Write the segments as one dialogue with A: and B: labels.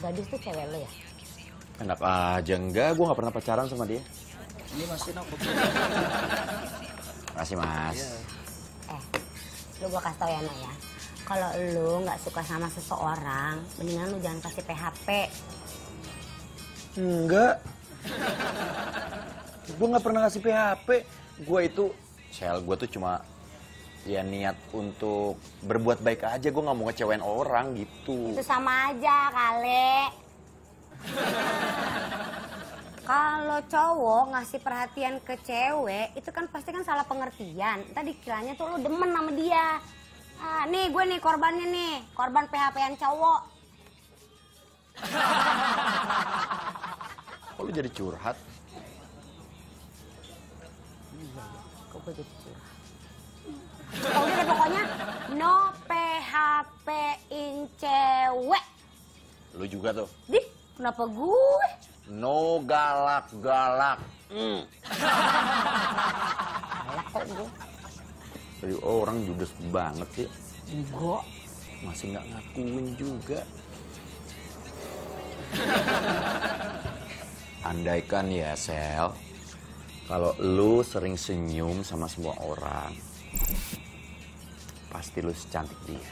A: Gadis tuh cewek lo ya?
B: Enak aja, enggak. Gue gak pernah pacaran sama dia.
C: Ini masukin aku.
B: Makasih, Mas.
A: Lu gue kasih tau ya, Nak ya. Kalau lu nggak suka sama seseorang, mendingan lu jangan kasih PHP.
B: Enggak. Gue gak pernah ngasih PHP. Gue itu, gue tuh cuma ya niat untuk berbuat baik aja. Gue gak mau ngecewain orang gitu.
A: Itu sama aja, kali. Kalau cowok ngasih perhatian ke cewek, itu kan pasti kan salah pengertian. Tadi kiranya tuh lu demen sama dia. Ah, nih gue nih korbannya nih, korban PHP-an cowok.
B: Kok lu jadi curhat?
A: Kok gue jadi curhat? Oh, udah deh, pokoknya no PHP-in cewek.
B: Lu juga tuh.
A: Dih, kenapa gue?
B: No galak-galak.
A: Galak kok gue.
B: Jadi orang judes banget sih.
A: Enggak.
B: Masih nggak ngakuin juga. Andaikan ya, Sel, kalau lu sering senyum sama semua orang, pasti lu secantik dia.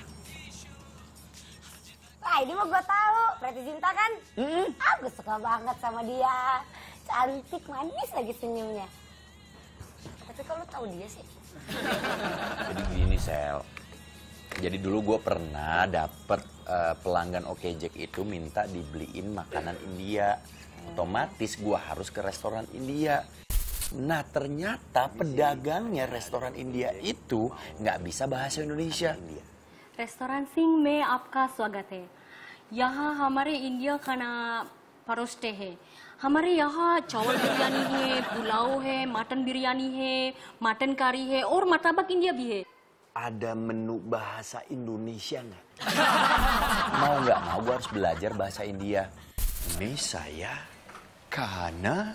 A: Wah, ini mah gue tahu, Preti Zinta kan? Aku suka banget sama dia. Cantik, manis lagi senyumnya. Tapi kalau tahu dia sih?
B: Jadi gini, Sel. Jadi dulu gue pernah dapet pelanggan Okejek itu minta dibeliin makanan India. Otomatis gue harus ke restoran India. Nah, ternyata pedagangnya restoran India itu nggak bisa bahasa Indonesia.
D: Restaurant Singh में आपका स्वागत है। यहाँ हमारे इंडिया खाना परोसते हैं। हमारे यहाँ चावल बिरयानी है, पुलाव है, मटन बिरयानी है, मटन करी है और martabak India भी है।
B: Ada menu bahasa Indonesia nggak? Mau nggak mau gue harus belajar bahasa India. Ini saya karena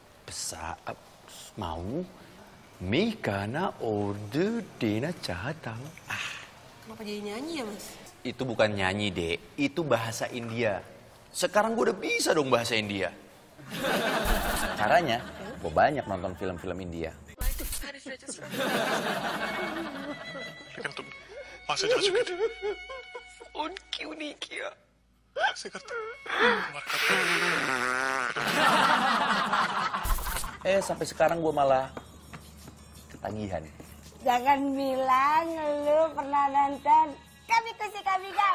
B: mau mi karena order dina cahatang.
E: Kenapa jadi nyanyi ya, Mas?
B: Itu bukan nyanyi, Dek. Itu bahasa India. Sekarang gue udah bisa dong bahasa India. Caranya, gue banyak nonton film-film India.
F: लेकिन तुम वहां से जा चुके थे। फोन क्यों नहीं किया? ऐसे करते
B: Sampai sekarang gue malah ketagihan.
A: Jangan bilang lu pernah nonton Kami Kusi Kami Gam.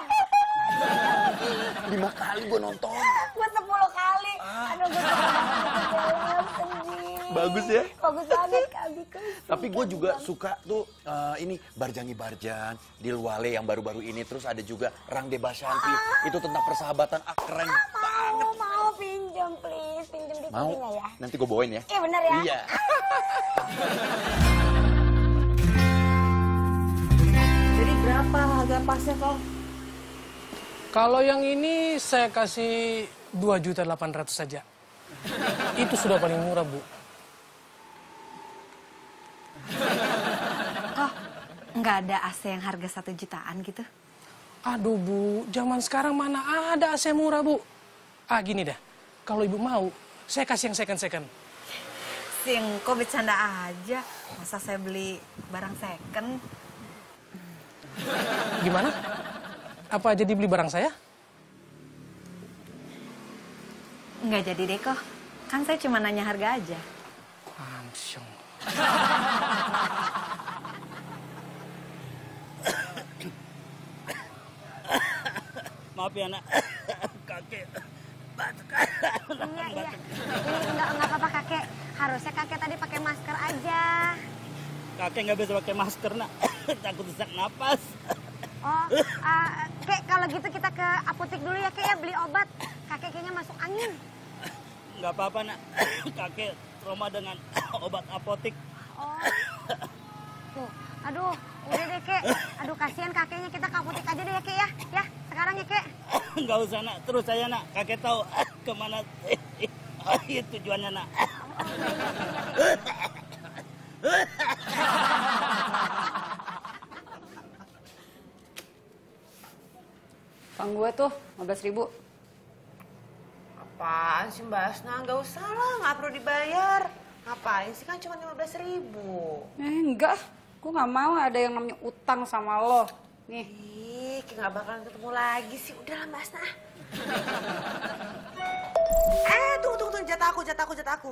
B: 5 kali gue nonton.
A: Gue 10 kali. Aduh, gue sedih.
B: Bagus ya?
A: Bagus banget Kami Kusi.
B: Tapi gue juga suka tuh ini Barjangi Barjan, Dilwale yang baru-baru ini. Terus ada juga Rang de Bashanti. Itu tentang persahabatan. Keren banget.
A: Mau pinjam please, pinjam di
B: Mau?
A: sini ya.
B: Nanti gue bawain ya.
A: Iya bener ya?
B: Iya.
E: Jadi berapa harga pasnya kok?
G: Kalau yang ini saya kasih 2.800.000 saja. Itu sudah paling murah, Bu.
H: Kok nggak ada AC yang harga 1 jutaan gitu?
G: Aduh, Bu, zaman sekarang mana ada AC murah, Bu? Gini dah. Kalau Ibu mau, saya kasih yang second-second.
H: Sing, kok bercanda aja. Masa saya beli barang second?
G: Gimana? Apa jadi beli barang saya?
H: Nggak jadi deh kok. Kan saya cuma nanya harga aja.
G: Langsung.
C: Maaf ya, Nak. Kakek batuk.
A: Iya. Ini enggak apa-apa kakek. Harusnya kakek tadi pakai masker aja.
C: Kakek nggak bisa pakai masker, Nak. Takut sesak napas.
A: Oh, kek kalau gitu kita ke apotek dulu ya kek ya beli obat. Kakek kayaknya masuk angin.
C: Nggak apa-apa, Nak. Kakek trauma dengan obat apotik.
A: Oh. Tuh, aduh, udah deh kek. Aduh kasihan kakeknya, kita ke apotek aja deh ya kek ya. Ya, sekarang ya kek.
C: Nggak usah, Nak. Terus saya, Nak. Kakek tahu kemana tujuannya, Nak.
I: Utang gue tuh 15.000.
E: Apaan sih Mbak Asna? Nggak usah lah, nggak perlu dibayar. Ngapain sih, kan cuma 15.000.
I: Enggak, gue nggak mau ada yang namanya utang sama lo. Nih.
E: Ih, kayak nggak bakalan ketemu lagi sih. Udahlah Mbak Asna. Tunggu, jatah aku.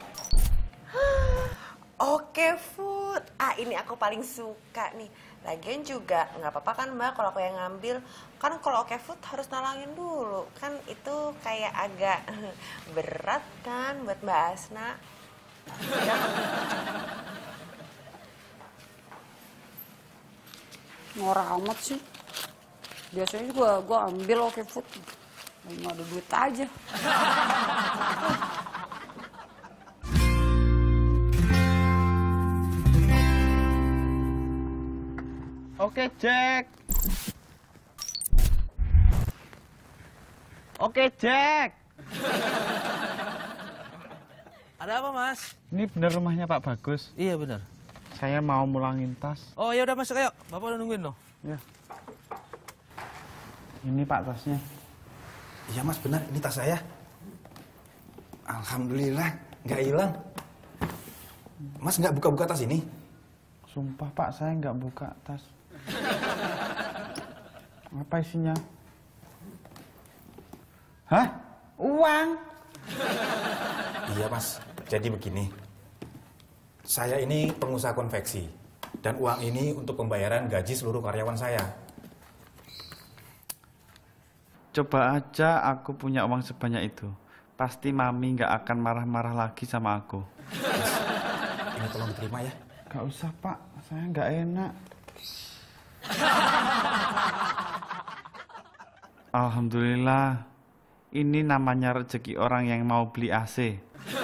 E: Oke Food. Ini aku paling suka nih. Lagian juga nggak apa-apa kan Mbak kalau aku yang ngambil. Kan kalau Oke Food harus nalangin dulu. Kan itu kayak agak berat kan buat Mbak Asna.
I: Norak amat sih. Biasanya juga gue ambil Oke Food. Nggak ada duit aja.
C: Oke, Jack. Oke, Jack.
J: Ada apa, Mas?
K: Ini bener rumahnya Pak Bagus?
J: Iya, bener.
K: Saya mau mulangin tas.
J: Oh, ya udah masuk ayo. Bapak udah nungguin loh.
K: Ya. Ini Pak tasnya.
L: Iya Mas, benar. Ini tas saya. Alhamdulillah, nggak hilang. Mas nggak buka-buka tas ini?
K: Sumpah Pak, saya nggak buka tas. Apa isinya? Hah? Uang?
L: Iya Mas, jadi begini. Saya ini pengusaha konveksi. Dan uang ini untuk pembayaran gaji seluruh karyawan saya.
K: Coba aja aku punya uang sebanyak itu. Pasti Mami nggak akan marah-marah lagi sama aku.
L: Mas, ini tolong diterima ya.
K: Gak usah Pak, saya nggak enak. Alhamdulillah, ini namanya rezeki orang yang mau beli AC.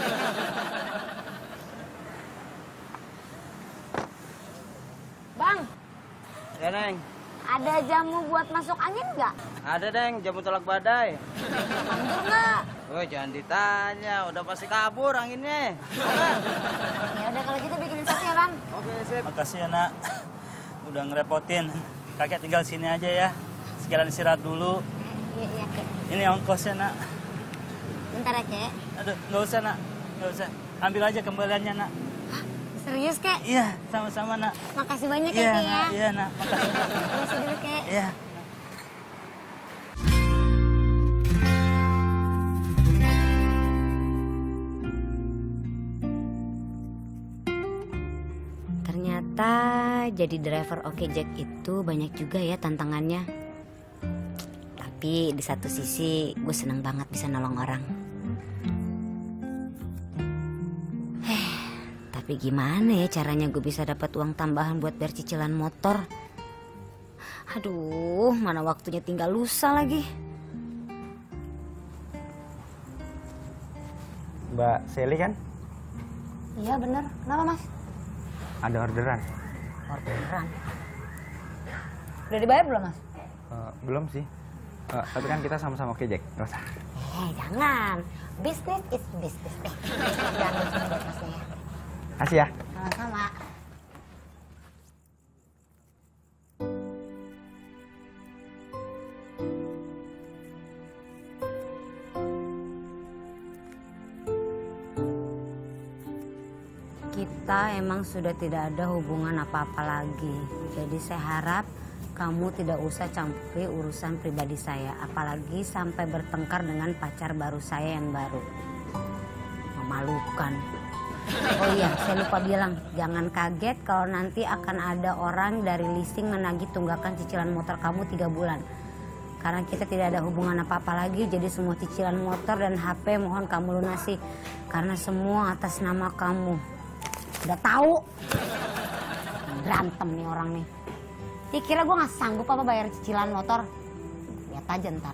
A: Bang,
C: Ya, Neng.
A: ada jamu buat masuk angin nggak?
C: Ada, Neng. Jamu tolak badai.
A: Manjur nggak?
C: Oh, jangan ditanya. Udah pasti kabur anginnya.
A: Ya udah kalau gitu bikinin satu ya Bang.
C: Oke, sip.
M: Makasih ya nak, udah ngerepotin. Kakek tinggal sini aja ya, sekalian istirahat dulu.
A: Iya, Kek.
M: Ini ongkosnya nak.
A: Bentar ya, Kek.
M: Aduh, nggak usah nak, nggak usah. Ambil aja kembaliannya nak.
A: Serius, Kek?
M: Iya, sama-sama nak.
A: Makasih banyak
M: Iya,
A: ya, Kek ya.
M: nak. Iya nak, makasih nak.
A: Makasih dulu, Kek.
M: Iya.
A: Ternyata jadi driver Oke Jack itu banyak juga ya tantangannya. Tapi di satu sisi gue seneng banget bisa nolong orang. Tapi gimana ya caranya gue bisa dapat uang tambahan buat bayar cicilan motor? Aduh, mana waktunya tinggal lusa lagi.
N: Mbak Seli kan?
A: Iya bener, kenapa Mas?
N: Ada orderan.
A: Orderan? Udah dibayar belum Mas?
N: Belum sih. Tapi kan kita sama-sama Oke Jack, nggak usah.
A: Jangan, bisnis is bisnis. Jangan lupa buat Masnya ya.
N: Kasih ya.
A: Sama-sama. Kita emang sudah tidak ada hubungan apa-apa lagi. Jadi saya harap kamu tidak usah campuri urusan pribadi saya. Apalagi sampai bertengkar dengan pacar baru saya yang baru. Memalukan. Oh iya, saya lupa bilang. Jangan kaget kalau nanti akan ada orang dari leasing menagih tunggakan cicilan motor kamu 3 bulan. Karena kita tidak ada hubungan apa-apa lagi. Jadi semua cicilan motor dan HP mohon kamu lunasi. Karena semua atas nama kamu. Udah tahu? Berantem nih orang nih. Dia kira gue gak sanggup apa bayar cicilan motor. Lihat aja ntar.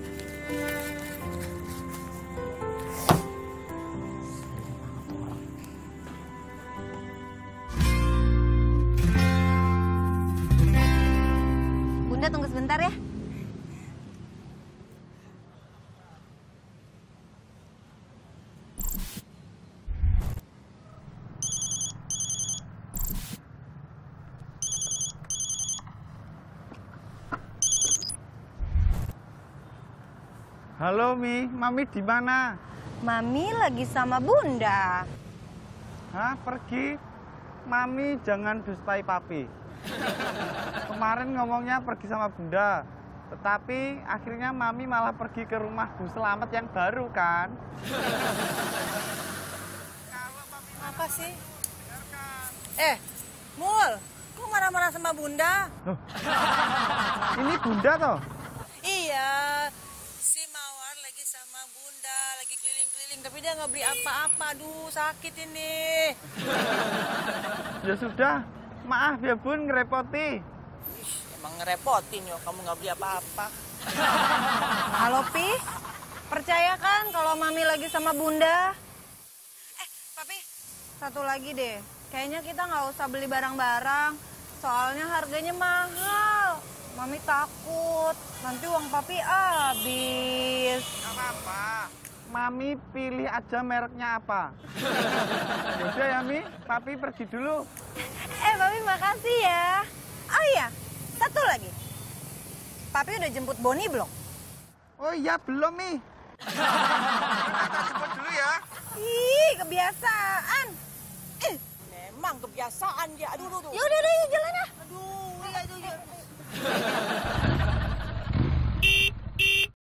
A: Bunda tunggu sebentar ya.
K: Halo Mi, Mami di mana?
H: Mami lagi sama Bunda.
K: Hah, pergi? Mami jangan dustai Papi. Kemarin ngomongnya pergi sama Bunda, tetapi akhirnya Mami malah pergi ke rumah Bu Selamat yang baru kan?
H: Apa sih? Mul, kok marah-marah sama Bunda?
K: Loh, ini Bunda toh?
H: Iya, si Mawar lagi sama Bunda, lagi keliling-keliling, tapi dia nggak beli apa-apa. Aduh, sakit ini.
K: Ya sudah, maaf ya Bun, ngerepoti.
H: Emang ngerepotin yo, kamu nggak beli apa-apa. Halo Pi, percaya kan kalau Mami lagi sama Bunda? Papi, satu lagi deh. Kayaknya kita nggak usah beli barang-barang, soalnya harganya mahal. Mami takut, nanti uang Papi habis.
K: Gak apa-apa, Mami pilih aja mereknya apa. Yaudah ya Mi, Papi pergi dulu.
H: Papi makasih ya. Oh iya, satu lagi. Papi udah jemput Boni belum?
K: Oh iya, belum Mi. Kita jemput dulu ya.
H: Ih, kebiasaan. Memang kebiasaan dia. Aduh. Yaudah, jalan ya. Aduh, iya.